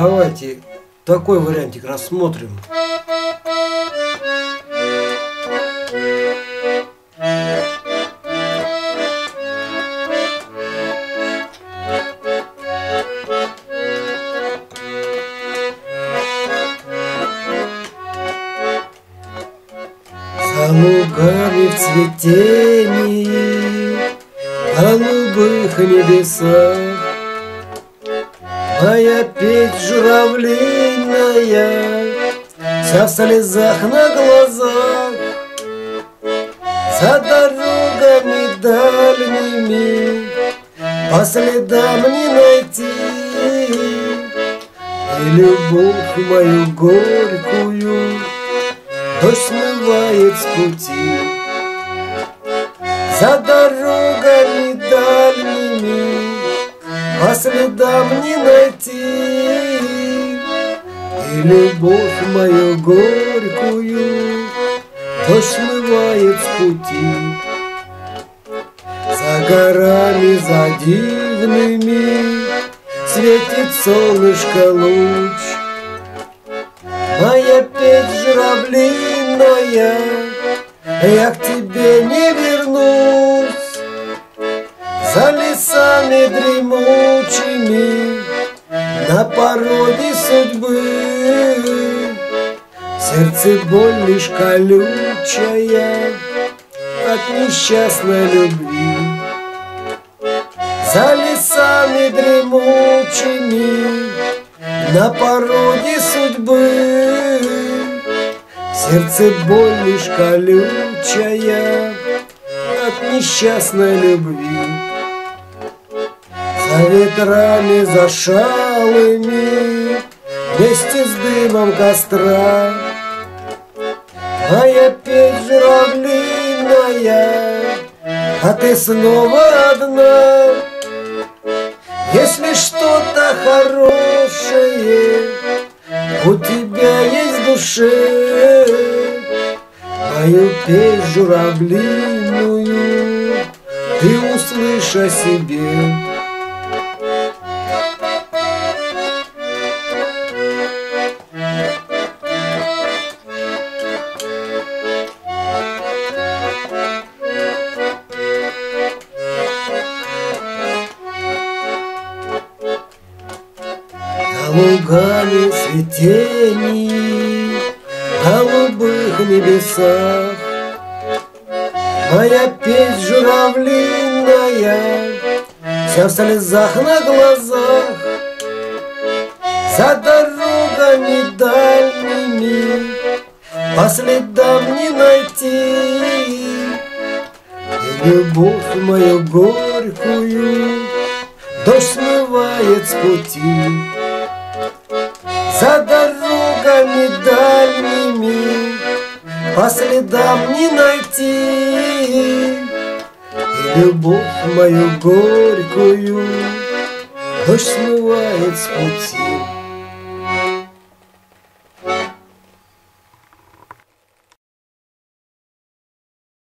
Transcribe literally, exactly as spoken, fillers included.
Давайте такой вариантик рассмотрим. За лугами в цветении, голубых небесах, моя печь журавлиная, вся в слезах на глазах. За дорогами дальними по следам не найти и любовь мою горькую дождь смывает с пути. За дорогами дальними по следам не найти и любовь мою горькую дождь смывает с пути. За горами, за дивными светит солнышко луч, моя печь журавлиная, я к тебе не вернусь. За лесами дремучими на пороге судьбы в сердце боль лишь колючая от несчастной любви. За лесами дремучими на пороге судьбы в сердце боль лишь колючая от несчастной любви. За ветрами зашалыми вместе с дымом костра моя печь журавлиная, а ты снова одна. Если что-то хорошее у тебя есть в душе, мою печь журавлиную ты услышь о себе. За лугами цветений, голубых небесах, моя печь журавлиная, вся в слезах на глазах. За дорогами дальними по следам не найти и любовь мою горькую дождь смывает с пути. За дорогами дальними по следам не найти и любовь мою горькую дождь смывает с пути.